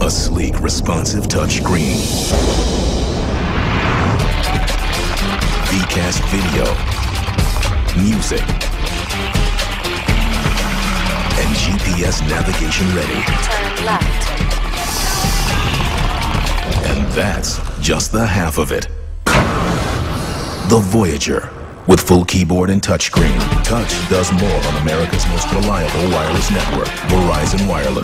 A sleek, responsive touchscreen. VCast video, music, and GPS navigation ready. Turn left. And that's just the half of it. The Voyager, with full keyboard and touchscreen. Touch does more on America's most reliable wireless network, Verizon Wireless.